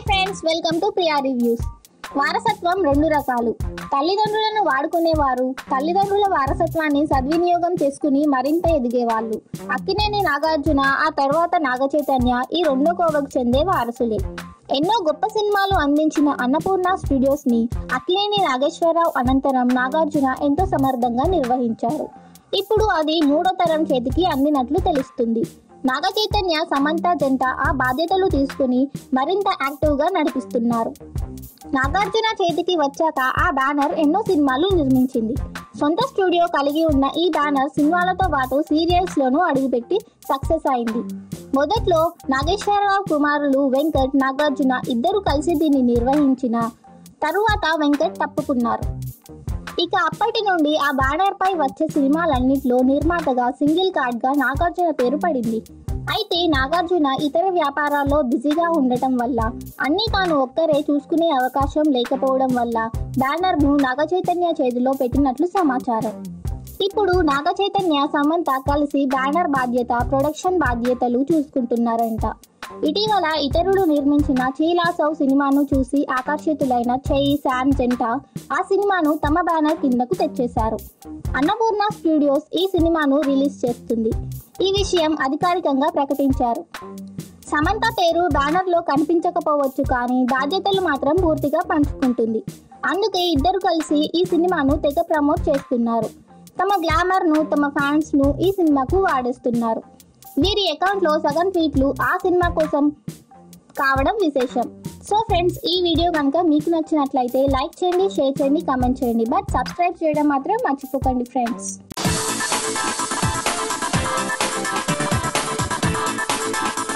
Friends, welcome to Priya reviews. వారసత్వం రెండు రకాలు. తల్లిదండ్రులను వాడుకునేవారు, తల్లిదండ్రుల వారసత్వాన్ని సద్వినియోగం చేసుకుని మరింత ఎదిగేవాళ్ళు. అక్కినేని నాగార్జున, ఆ తర్వాత నాగ చైతన్య ఈ రెండో కోవకు చెందే వారసులే. ఎన్నో గొప్ప సినిమాలు అందించిన అన్నపూర్ణ స్టూడియోస్ ని అక్కినేని నాగేశ్వరరావు అనంతరం నాగార్జున ఎంతో సమర్థంగా నిర్వహించారు. ఇప్పుడు అది మూడో తరం చేతికి అందినట్లు తెలుస్తుంది. నాగ చైతన్య సమంత జంట ఆ బాధ్యతలు తీసుకుని మరింత యాక్టివ్ గా నడిపిస్తున్నారు. నాగార్జున చేతికి వచ్చాక ఆ బ్యానర్ ఎన్నో సినిమాలు నిర్మించింది. సొంత స్టూడియో కలిగి ఉన్న ఈ బ్యానర్ సినిమాలతో పాటు సీరియల్స్ లోనూ అడుగుపెట్టి సక్సెస్ అయింది. మొదట్లో నాగేశ్వరరావు కుమారులు వెంకట్, నాగార్జున ఇద్దరు కలిసి దీన్ని నిర్వహించిన తరువాత వెంకట్ తప్పుకున్నారు. ఇక అప్పటి నుండి ఆ బ్యానర్ పై వచ్చే సినిమాలన్నింటిలో నిర్మాతగా సింగిల్ కార్డ్ గా నాగార్జున పేరు పడింది. అయితే నాగార్జున ఇతర వ్యాపారాల్లో బిజీగా ఉండటం వల్ల అన్ని తాను ఒక్కరే చూసుకునే అవకాశం లేకపోవడం వల్ల బ్యానర్ ను నాగ చైతన్య చేతిలో పెట్టినట్లు సమాచారం. ఇప్పుడు నాగ చైతన్య, సమంత కలిసి బ్యానర్ బాధ్యత, ప్రొడక్షన్ బాధ్యతలు చూసుకుంటున్నారంట. ఇటీవల ఇతరులు నిర్మించిన చీలాసౌ సినిమాను చూసి ఆకర్షితులైన చెయ్యి, శామ్ జంట ఆ సినిమాను తమ బ్యానర్ కిందకు తెచ్చేశారు. అన్నపూర్ణ స్టూడియోస్ ఈ సినిమాను రిలీజ్ చేస్తుంది. ఈ విషయం అధికారికంగా ప్రకటించారు. సమంత పేరు బ్యానర్ లో కనిపించకపోవచ్చు, కానీ బాధ్యతలు మాత్రం పూర్తిగా పంచుకుంటుంది. అందుకే ఇద్దరు కలిసి ఈ సినిమాను తెగ ప్రమోట్ చేస్తున్నారు. తమ గ్లామర్ ను, తమ ఫ్యాన్స్ ను ఈ సినిమాకు వాడేస్తున్నారు. వీరి అకౌంట్ లో సగం ట్వీట్లు ఆ సినిమా కోసం కావడం విశేషం. సో ఫ్రెండ్స్, ఈ వీడియో కనుక మీకు నచ్చినట్లయితే లైక్ చేయండి, షేర్ చేయండి, కామెంట్ చేయండి. బట్ సబ్స్క్రైబ్ చేయడం మాత్రం మర్చిపోకండి ఫ్రెండ్స్.